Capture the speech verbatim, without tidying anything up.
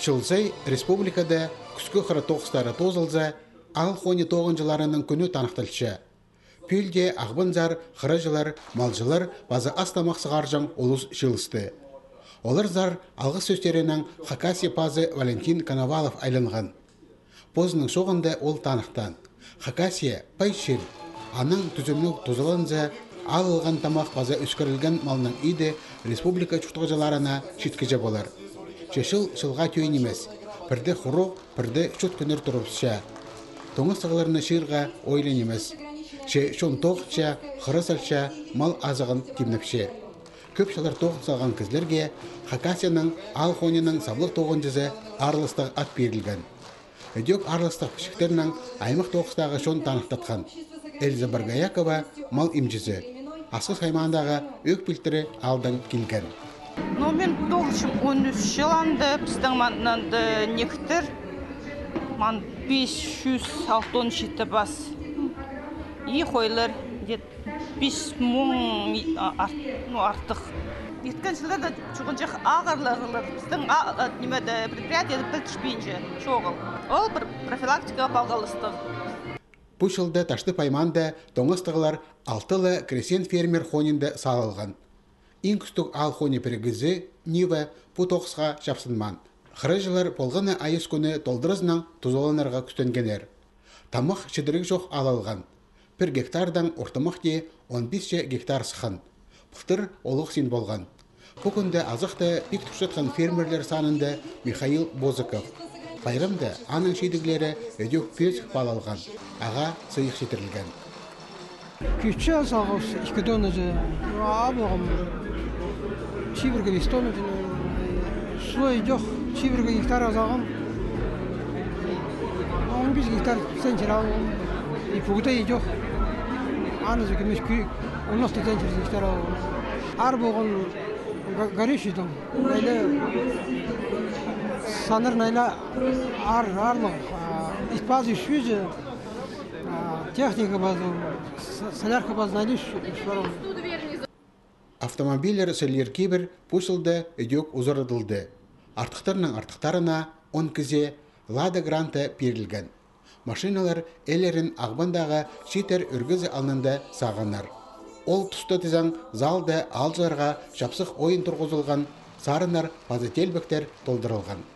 Шылсай республикада күскі қыры тоғыстары тозылза, ал хони тоғынжыларының күні танықтылшы. Пүлде ағбынзар, қырыжылар, малжылар базы астамақ сығаржың олыс шылысты. Олар зар алғы сөстерінің Хакасия пазы Валентин Коновалов айланған. Позының соғында ол танықтан. Хакасия пайшыл, аның түзімлік тұзылынза, алылған тамақ базы үскірілген малының иді республика чүштіғыжыларына шеткеже болар. Чешіл шылға түйін емес, бірді құру, бірді чүт күнір тұрыпша. Тоңы сығыларыны шырға ойлын емес. Ше шон тоғытша, қырысылша, мал азығын кемніпше. Көпшілер тоғын салған кізлерге Хакасияның Ал-Хонының саблық тоғынжызы арлыстық ат берілген. Өдек арлыстық пішіктерінің аймақ тоғыстағы шон танықтатқан. Эльза Баргаякова мал имжізі. Асқыз қаймандағы өк білтірі алдан келген. Ну, мен тоғышым он үш жыланды, біздің маңнанды нектір, ман бес жүз алтын жеті бас. И қойлар бес мың артық. Еткен жылдарда чүгінжек ағырлығылыр. Біздің предприятияды білтішпейінже шоғыл. Ол бір профилактика балғалыстық. Бұл жылда ташты пайманда тоңыстығылар алтылы кресен фермер хонинді салылған. Ең күстік ал хони перегізі Нива бұл тоқысқа жапсынман. Қырыжылар полғаны айыз күні толдырызынан тұзоланарға күстенгенер. Тамақ шедірік жоқ алалған. Bir гектардан ортамақ де он бес гектар сықын. Бұқтыр олық сен болған. Бұл күнде азықты пек тұқшатқан фермерлер санында Михаил Бозыков. Байрымда аның шейдігілері өдек пельсік балалған. Аға сыйық шетірілген. Күші азағыз екі тонна жа. Абылғым шибірге бес тонна жа. Слой жоқ шибірге гектар азағым. он бес гектар сенчер алғым. И пұғытай жоқ. Аны жүк емес күйік. он алты сенчер гектар алғым. Ар болған горючий там. Саныр найла ар арлық. Испазы шүйзі. Техника базы. Солярка базы найли шваром. Автомобилер сөлер кейбір пұшылды өдек ұзырыдылды. Артықтарының артықтарына он кізе Лада Гранта берілген. Машиналар әлерін ағбандағы шетер үргізі алнында сағанар. Ол тұста тізаң залда алжарға шапсық ойын тұрғызылған, сарынар пазы телбіктер толдырылған.